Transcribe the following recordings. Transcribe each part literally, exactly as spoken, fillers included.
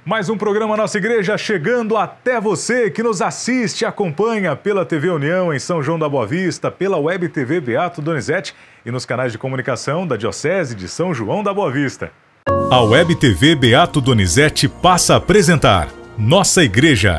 Mais um programa Nossa Igreja chegando até você que nos assiste e acompanha pela T V União em São João da Boa Vista, pela Web T V Beato Donizete e nos canais de comunicação da Diocese de São João da Boa Vista. A Web T V Beato Donizete passa a apresentar Nossa Igreja.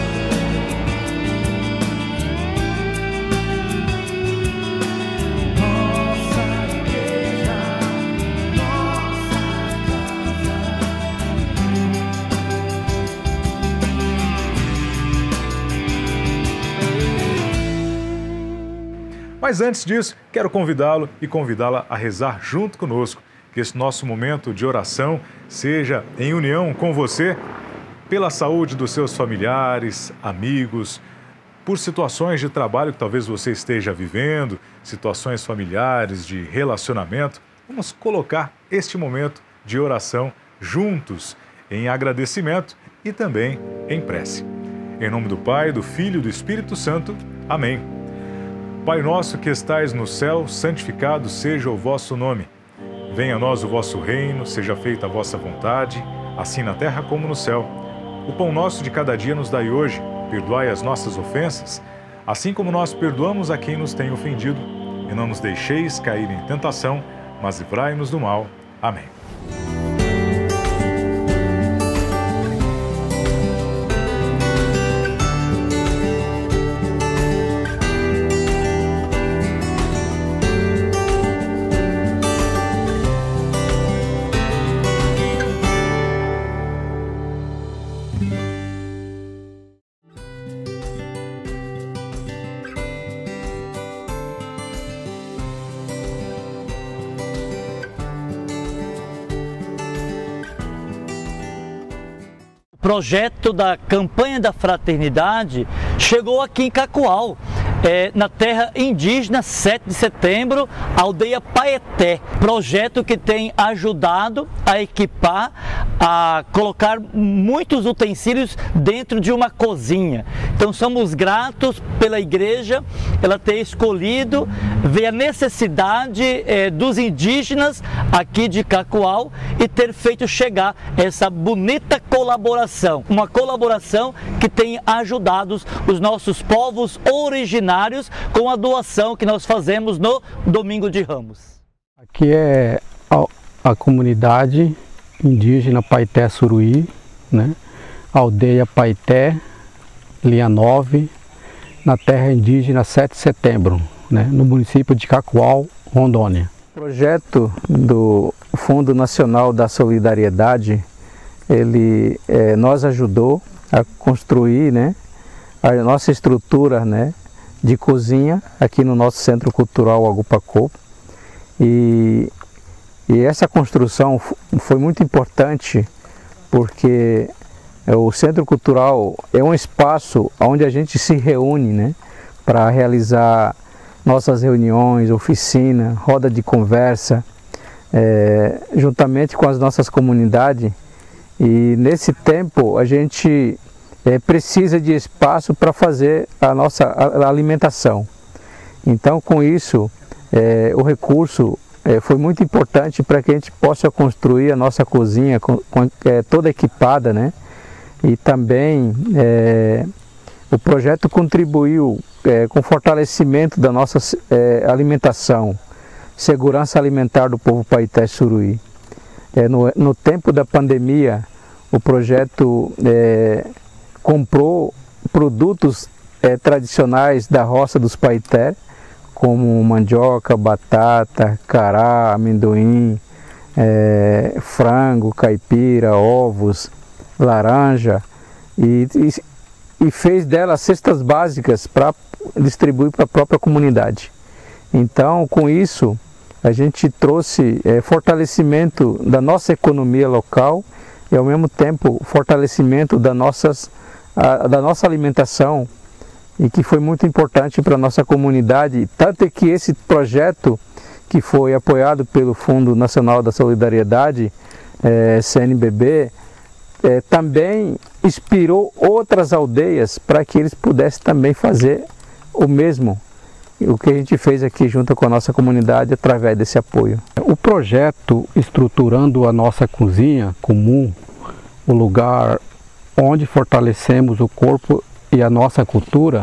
Mas antes disso, quero convidá-lo e convidá-la a rezar junto conosco, que esse nosso momento de oração seja em união com você, pela saúde dos seus familiares, amigos, por situações de trabalho que talvez você esteja vivendo, situações familiares, de relacionamento. Vamos colocar este momento de oração juntos, em agradecimento e também em prece. Em nome do Pai, do Filho e do Espírito Santo. Amém. Pai nosso que estais no céu, santificado seja o vosso nome. Venha a nós o vosso reino, seja feita a vossa vontade, assim na terra como no céu. O pão nosso de cada dia nos dai hoje, perdoai as nossas ofensas, assim como nós perdoamos a quem nos tem ofendido. E não nos deixeis cair em tentação, mas livrai-nos do mal. Amém. O projeto da campanha da fraternidade chegou aqui em Cacoal, é, na terra indígena sete de setembro, aldeia Paeté. Projeto que tem ajudado a equipar, a colocar muitos utensílios dentro de uma cozinha. Então somos gratos pela igreja, ela ter escolhido, ver a necessidade é, dos indígenas aqui de Cacoal e ter feito chegar essa bonita colaboração. Uma colaboração que tem ajudado os nossos povos originários com a doação que nós fazemos no Domingo de Ramos. Aqui é a, a comunidade indígena Paeté Suruí, né? Aldeia Paeté, linha nove, na terra indígena sete de setembro, né? No município de Cacoal, Rondônia. O projeto do Fundo Nacional da Solidariedade, ele é, nos ajudou a construir, né, a nossa estrutura, né, de cozinha aqui no nosso Centro Cultural Agupacô. E, e essa construção foi muito importante porque o Centro Cultural é um espaço onde a gente se reúne, né, para realizar nossas reuniões, oficina, roda de conversa, é, juntamente com as nossas comunidades. E nesse tempo a gente é, precisa de espaço para fazer a nossa a alimentação. Então, com isso, é, o recurso é, foi muito importante para que a gente possa construir a nossa cozinha com, com, é, toda equipada, né? E também é, o projeto contribuiu é, com o fortalecimento da nossa é, alimentação, segurança alimentar do povo Paeté Suruí. É, no, no tempo da pandemia, o projeto é, comprou produtos é, tradicionais da roça dos Paeté, como mandioca, batata, cará, amendoim, é, frango, caipira, ovos, laranja, e, e, e fez delas cestas básicas para distribuir para a própria comunidade. Então, com isso, a gente trouxe é, fortalecimento da nossa economia local e, ao mesmo tempo, fortalecimento da, nossas, a, da nossa alimentação, e que foi muito importante para a nossa comunidade. Tanto é que esse projeto, que foi apoiado pelo Fundo Nacional da Solidariedade, é, C N B B, é, também inspirou outras aldeias para que eles pudessem também fazer o mesmo, o que a gente fez aqui junto com a nossa comunidade através desse apoio. O projeto Estruturando a Nossa Cozinha Comum, o lugar onde fortalecemos o corpo e a nossa cultura,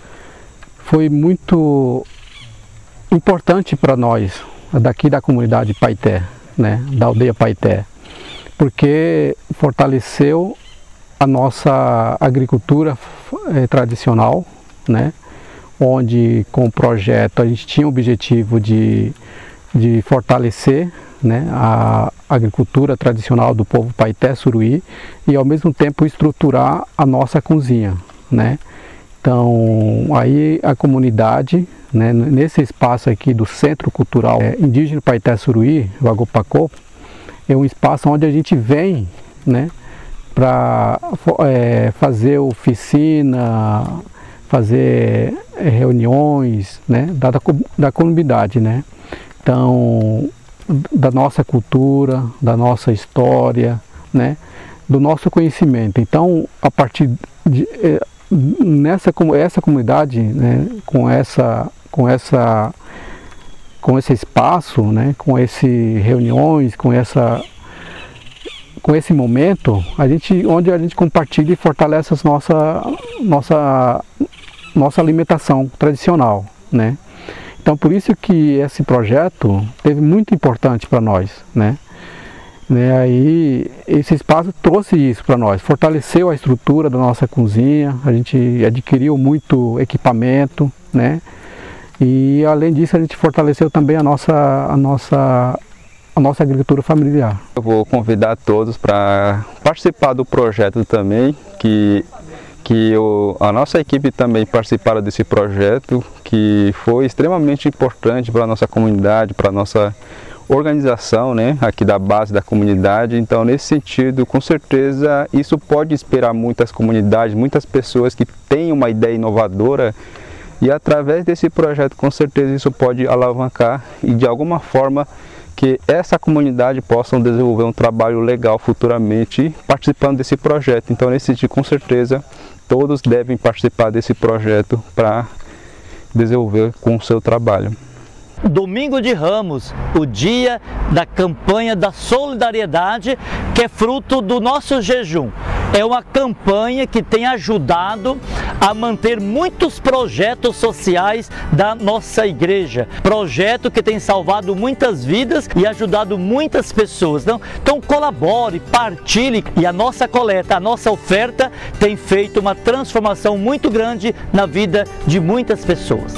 foi muito importante para nós, daqui da comunidade Paité, né, da aldeia Paité, porque fortaleceu a nossa agricultura eh, tradicional, né, onde com o projeto a gente tinha o objetivo de, de fortalecer, né, a agricultura tradicional do povo Paité Suruí e ao mesmo tempo estruturar a nossa cozinha, né. Então aí a comunidade, né, nesse espaço aqui do Centro Cultural é, Indígena Paité Suruí, o Agopacô, é um espaço onde a gente vem, né, para é, fazer oficina, fazer é, reuniões, né, da, da comunidade, né. Então, da nossa cultura, da nossa história, né, do nosso conhecimento. Então, a partir de é, nessa essa comunidade, né, com essa com essa com esse espaço, né, com esse reuniões, com essa com esse momento, a gente onde a gente compartilha e fortalece a nossa nossa nossa alimentação tradicional, né? Então por isso que esse projeto teve muito importante para nós, né? Né, aí esse espaço trouxe isso para nós, fortaleceu a estrutura da nossa cozinha, a gente adquiriu muito equipamento, né? E além disso a gente fortaleceu também a nossa, a nossa, a nossa agricultura familiar. Eu vou convidar todos para participar do projeto também, que, que eu, a nossa equipe também participaram desse projeto, que foi extremamente importante para a nossa comunidade, para a nossa organização, né, aqui da base da comunidade. Então nesse sentido, com certeza isso pode inspirar muitas comunidades, muitas pessoas que têm uma ideia inovadora, e através desse projeto com certeza isso pode alavancar e de alguma forma que essa comunidade possa desenvolver um trabalho legal futuramente participando desse projeto. Então nesse sentido, com certeza todos devem participar desse projeto para desenvolver com o seu trabalho. Domingo de Ramos, o dia da campanha da solidariedade, que é fruto do nosso jejum. É uma campanha que tem ajudado a manter muitos projetos sociais da nossa igreja. Projeto que tem salvado muitas vidas e ajudado muitas pessoas. Então, então colabore, partilhe, e a nossa coleta, a nossa oferta tem feito uma transformação muito grande na vida de muitas pessoas.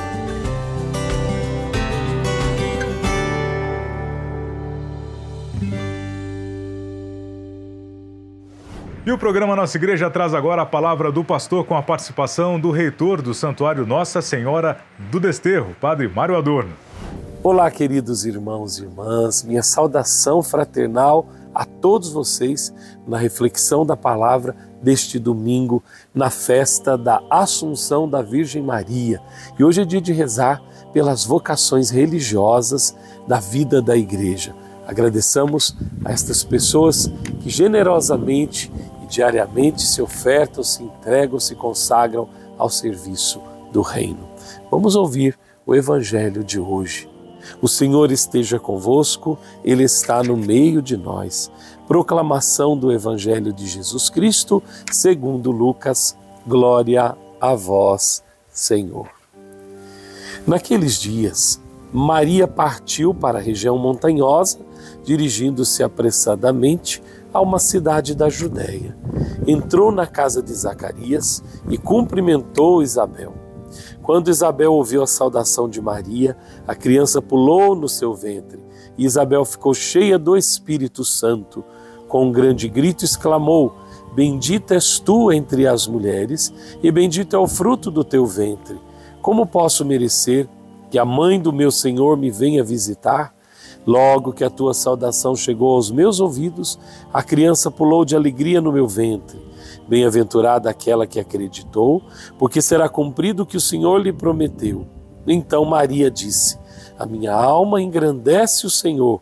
E o programa Nossa Igreja traz agora a palavra do pastor com a participação do reitor do Santuário Nossa Senhora do Desterro, Padre Mário Adorno. Olá, queridos irmãos e irmãs, minha saudação fraternal a todos vocês na reflexão da palavra deste domingo, na festa da Assunção da Virgem Maria. E hoje é dia de rezar pelas vocações religiosas da vida da igreja. Agradeçamos a estas pessoas que generosamente e diariamente se ofertam, se entregam, se consagram ao serviço do Reino. Vamos ouvir o Evangelho de hoje. O Senhor esteja convosco, Ele está no meio de nós. Proclamação do Evangelho de Jesus Cristo, segundo Lucas. Glória a vós, Senhor. Naqueles dias, Maria partiu para a região montanhosa, dirigindo-se apressadamente a uma cidade da Judéia. Entrou na casa de Zacarias e cumprimentou Isabel. Quando Isabel ouviu a saudação de Maria, a criança pulou no seu ventre e Isabel ficou cheia do Espírito Santo. Com um grande grito exclamou: Bendita és tu entre as mulheres e bendito é o fruto do teu ventre. Como posso merecer que a mãe do meu Senhor me venha visitar? Logo que a tua saudação chegou aos meus ouvidos, a criança pulou de alegria no meu ventre. Bem-aventurada aquela que acreditou, porque será cumprido o que o Senhor lhe prometeu. Então Maria disse: A minha alma engrandece o Senhor,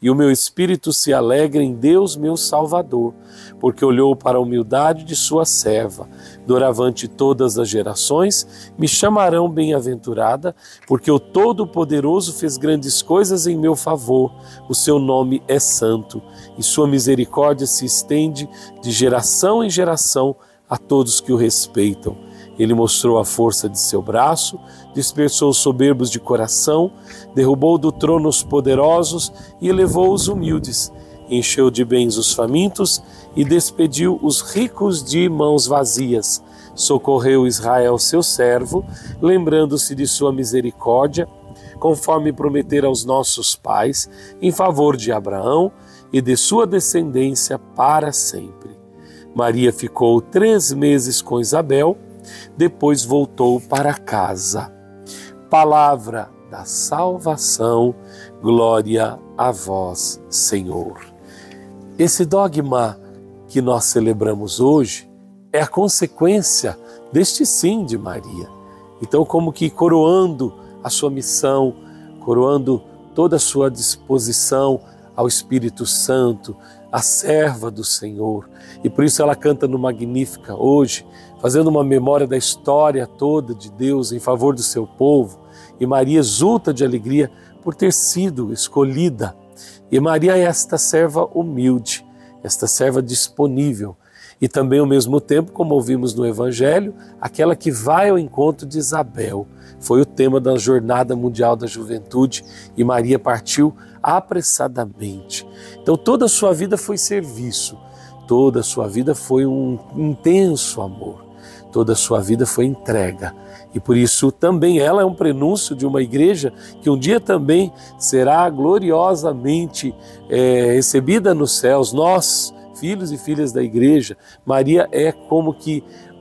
e o meu espírito se alegra em Deus, meu Salvador, porque olhou para a humildade de sua serva. Doravante todas as gerações me chamarão bem-aventurada, porque o Todo-Poderoso fez grandes coisas em meu favor. O seu nome é santo, e sua misericórdia se estende de geração em geração a todos que o respeitam. Ele mostrou a força de seu braço, dispersou os soberbos de coração, derrubou do trono os poderosos e elevou os humildes. Encheu de bens os famintos e despediu os ricos de mãos vazias. Socorreu Israel, seu servo, lembrando-se de sua misericórdia, conforme prometera aos nossos pais, em favor de Abraão e de sua descendência para sempre. Maria ficou três meses com Isabel, depois voltou para casa. Palavra da salvação, glória a vós, Senhor. Esse dogma que nós celebramos hoje é a consequência deste sim de Maria. Então, como que coroando a sua missão, coroando toda a sua disposição ao Espírito Santo, a serva do Senhor. E por isso ela canta no Magnífica hoje, fazendo uma memória da história toda de Deus em favor do seu povo. E Maria exulta de alegria por ter sido escolhida. E Maria é esta serva humilde, esta serva disponível. E também, ao mesmo tempo, como ouvimos no Evangelho, aquela que vai ao encontro de Isabel. Foi o tema da Jornada Mundial da Juventude e Maria partiu apressadamente. Então toda a sua vida foi serviço, toda a sua vida foi um intenso amor, toda a sua vida foi entrega. E por isso também ela é um prenúncio de uma igreja que um dia também será gloriosamente é, recebida nos céus. Nós, filhos e filhas da igreja, Maria é como que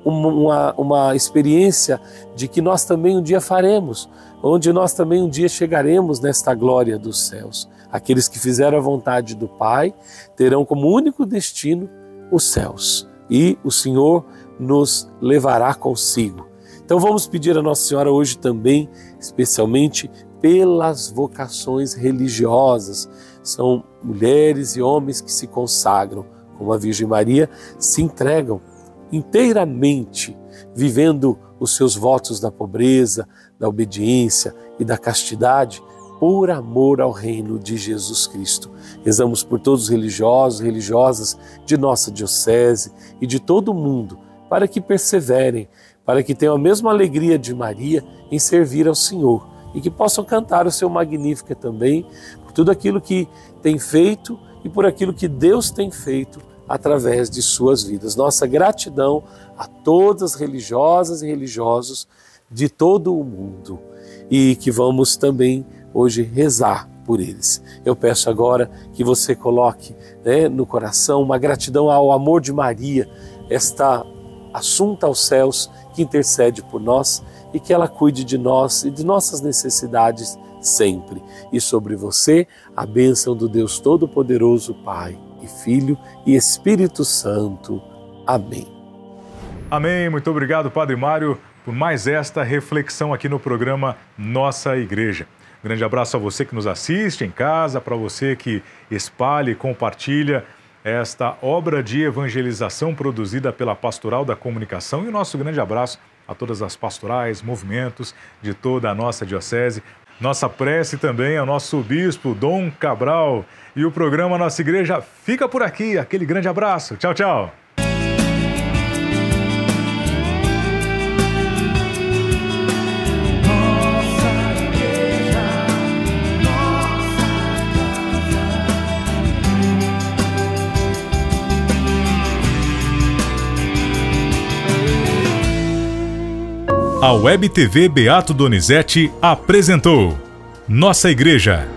uma, uma experiência de que nós também um dia faremos, onde nós também um dia chegaremos nesta glória dos céus. Aqueles que fizeram a vontade do Pai terão como único destino os céus, e o Senhor nos levará consigo. Então vamos pedir a Nossa Senhora hoje também, especialmente pelas vocações religiosas. São mulheres e homens que se consagram, como a Virgem Maria, se entregam inteiramente, vivendo os seus votos da pobreza, da obediência e da castidade, por amor ao reino de Jesus Cristo. Rezamos por todos os religiosos e religiosas de nossa diocese e de todo o mundo, para que perseverem, para que tenham a mesma alegria de Maria em servir ao Senhor e que possam cantar o seu Magnífica também, por tudo aquilo que tem feito e por aquilo que Deus tem feito através de suas vidas. Nossa gratidão a todas as religiosas e religiosos de todo o mundo, e que vamos também hoje rezar por eles. Eu peço agora que você coloque, né, no coração uma gratidão ao amor de Maria, esta assunta aos céus que intercede por nós e que ela cuide de nós e de nossas necessidades sempre. E sobre você a bênção do Deus Todo-Poderoso, Pai e Filho e Espírito Santo. Amém. Amém. Muito obrigado, Padre Mário, por mais esta reflexão aqui no programa Nossa Igreja. Grande abraço a você que nos assiste em casa, para você que espalha e compartilha esta obra de evangelização produzida pela Pastoral da Comunicação, e o nosso grande abraço a todas as pastorais, movimentos de toda a nossa diocese. Nossa prece também ao nosso bispo Dom Cabral, e o programa Nossa Igreja fica por aqui. Aquele grande abraço. Tchau, tchau. A Web T V Beato Donizete apresentou Nossa Igreja.